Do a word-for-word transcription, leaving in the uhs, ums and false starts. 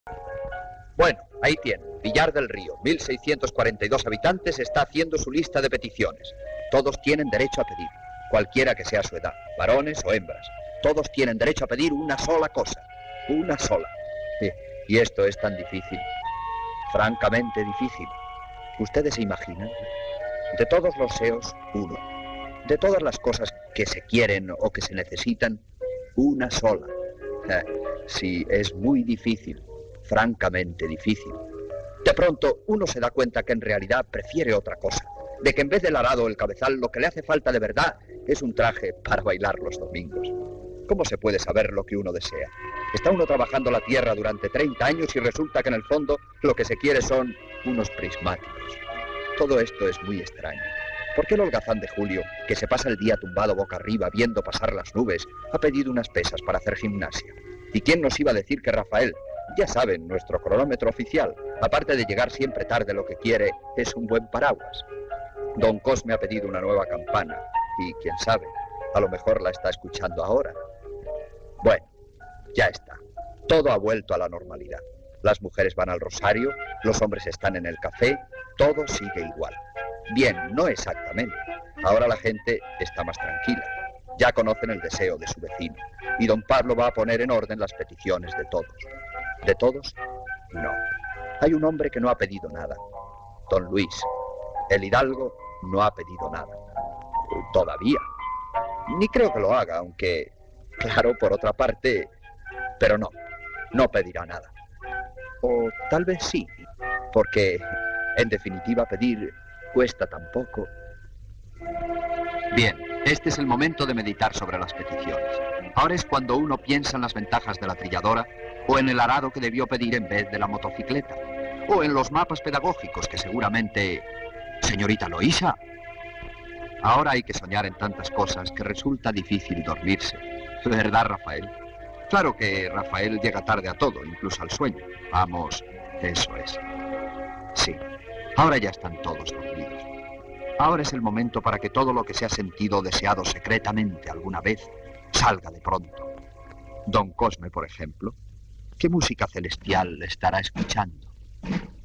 Bueno, ahí tiene. Villar del Río, mil seiscientos cuarenta y dos habitantes, está haciendo su lista de peticiones. Todos tienen derecho a pedir, cualquiera que sea su edad, varones o hembras. Todos tienen derecho a pedir una sola cosa, una sola. Y esto es tan difícil, francamente difícil. ¿Ustedes se imaginan? De todos los deseos, uno. De todas las cosas que se quieren o que se necesitan, una sola. Sí, es muy difícil, francamente difícil. De pronto, uno se da cuenta que en realidad prefiere otra cosa. De que en vez del arado o el cabezal, lo que le hace falta de verdad es un traje para bailar los domingos. ¿Cómo se puede saber lo que uno desea? Está uno trabajando la tierra durante treinta años y resulta que en el fondo lo que se quiere son unos prismáticos. Todo esto es muy extraño. ¿Por qué el holgazán de Julio, que se pasa el día tumbado boca arriba viendo pasar las nubes, ha pedido unas pesas para hacer gimnasia? ¿Y quién nos iba a decir que Rafael, ya saben, nuestro cronómetro oficial, aparte de llegar siempre tarde, lo que quiere es un buen paraguas? Don Cosme ha pedido una nueva campana y, quién sabe, a lo mejor la está escuchando ahora. Bueno, ya está. Todo ha vuelto a la normalidad. Las mujeres van al rosario, los hombres están en el café, todo sigue igual. Bien, no exactamente. Ahora la gente está más tranquila. Ya conocen el deseo de su vecino. Y don Pablo va a poner en orden las peticiones de todos. ¿De todos? No. Hay un hombre que no ha pedido nada. Don Luis. El hidalgo no ha pedido nada. Todavía. Ni creo que lo haga, aunque, claro, por otra parte, pero no, no pedirá nada. O tal vez sí, porque, en definitiva, pedir cuesta tan poco. Bien, este es el momento de meditar sobre las peticiones. Ahora es cuando uno piensa en las ventajas de la trilladora, o en el arado que debió pedir en vez de la motocicleta, o en los mapas pedagógicos que seguramente... Señorita Loísa, ahora hay que soñar en tantas cosas que resulta difícil dormirse. ¿Verdad, Rafael? Claro que Rafael llega tarde a todo, incluso al sueño. Vamos, eso es. Sí, ahora ya están todos dormidos. Ahora es el momento para que todo lo que se ha sentido o deseado secretamente alguna vez salga de pronto. Don Cosme, por ejemplo, ¿qué música celestial estará escuchando?